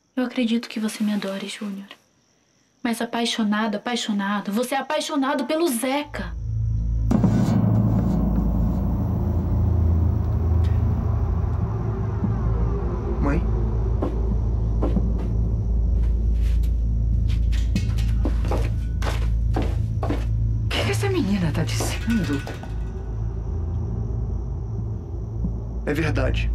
Eu acredito que você me adore, Júnior. Mas apaixonado, apaixonado, você é apaixonado pelo Zeca. Mãe? O que essa menina tá dizendo? É verdade.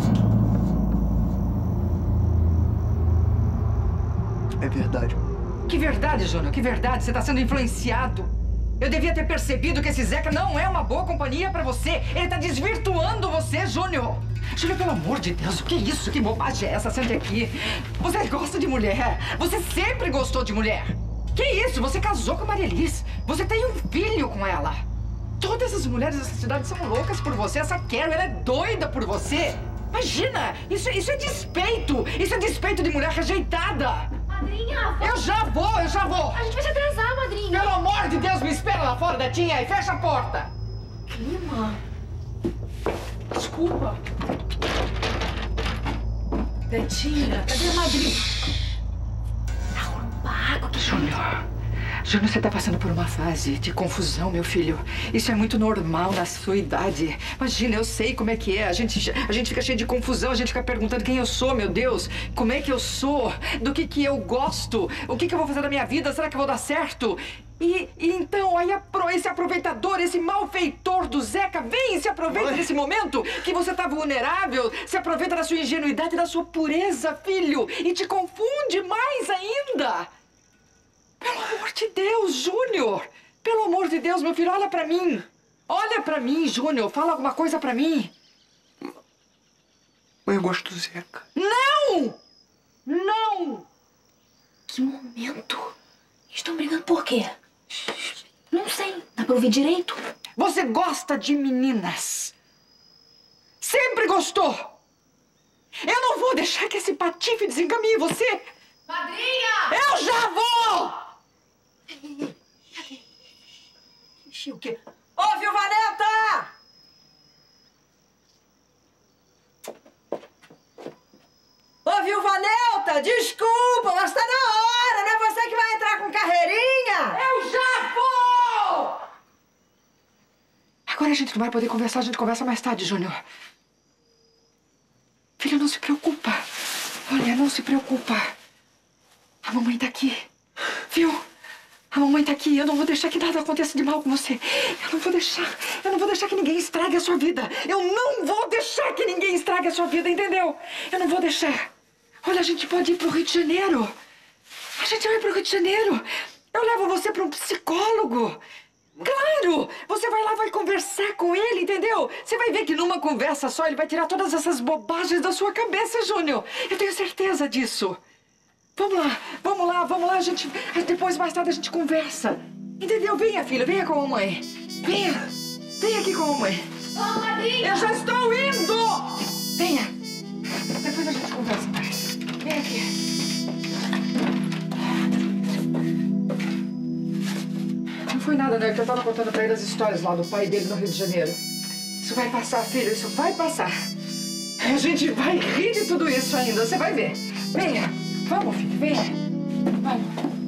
É verdade. Que verdade, Júnior, que verdade. Você tá sendo influenciado. Eu devia ter percebido que esse Zeca não é uma boa companhia pra você. Ele tá desvirtuando você, Júnior. Júnior, pelo amor de Deus, o que é isso? Que bobagem é essa? Sente aqui. Você gosta de mulher. Você sempre gostou de mulher. Que isso? Você casou com a Maria Elis. Você tem um filho com ela. Todas as mulheres dessa cidade são loucas por você. Essa Carol, ela é doida por você. Imagina, isso é despeito. Isso é despeito de mulher rejeitada. Madrinha! Eu já vou! A gente vai se atrasar, madrinha! Pelo amor de Deus, me espera lá fora da tia e fecha a porta! Clima! Desculpa. Betinha, cadê a madrinha? Arruma água aqui. Júnior, você tá passando por uma fase de confusão, meu filho. Isso é muito normal na sua idade. Imagina, eu sei como é que é. A gente fica cheio de confusão, a gente fica perguntando quem eu sou, meu Deus. Como é que eu sou? Do que eu gosto? O que eu vou fazer da minha vida? Será que eu vou dar certo? E então, aí esse aproveitador, esse malfeitor do Zeca vem e se aproveita desse momento que você tá vulnerável, se aproveita da sua ingenuidade e da sua pureza, filho, e te confunde mais ainda. Pelo amor de Deus, Júnior! Pelo amor de Deus, meu filho, olha pra mim! Olha pra mim, Júnior! Fala alguma coisa pra mim! Mãe, eu gosto do Zeca. Não! Não! Que momento? Estão brigando por quê? Não sei. Dá pra ouvir direito? Você gosta de meninas. Sempre gostou. Eu não vou deixar que esse patife desencaminhe você. Madrinha! Eu já vou! Cadê? Ixi, o quê? Ô, Vilvaneta! Ô, Vilvaneta, desculpa, mas tá na hora, não é você que vai entrar com carreirinha? Eu já vou! Agora a gente não vai poder conversar, a gente conversa mais tarde, Júnior. Filho, não se preocupa. Olha, não se preocupa. A mamãe tá aqui, viu? A mamãe tá aqui, eu não vou deixar que nada aconteça de mal com você. Eu não vou deixar que ninguém estrague a sua vida. Eu não vou deixar que ninguém estrague a sua vida, entendeu? Eu não vou deixar. Olha, a gente pode ir pro Rio de Janeiro. A gente vai pro Rio de Janeiro. Eu levo você pra um psicólogo. Claro! Você vai lá, vai conversar com ele, entendeu? Você vai ver que numa conversa só ele vai tirar todas essas bobagens da sua cabeça, Júnior. Eu tenho certeza disso. Vamos lá, a gente... Depois, mais tarde, a gente conversa. Entendeu? Venha, filho, venha com a mamãe. Venha aqui com a mamãe. Ô, madrinha! Eu já estou indo! Venha. Depois a gente conversa mais. Vem aqui. Não foi nada, né? Que eu tava contando pra ele as histórias lá do pai dele no Rio de Janeiro. Isso vai passar, filho, isso vai passar. A gente vai rir de tudo isso ainda, você vai ver. Venha. Vamos, filho, venha. Vamos.